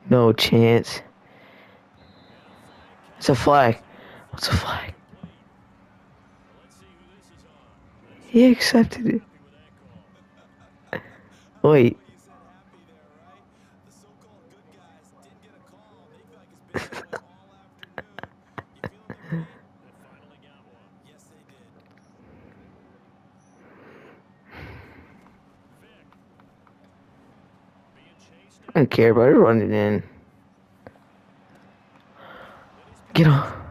No chance. It's a flag. What's a flag? He accepted it. Wait. I don't care about it. Run it in. Get on.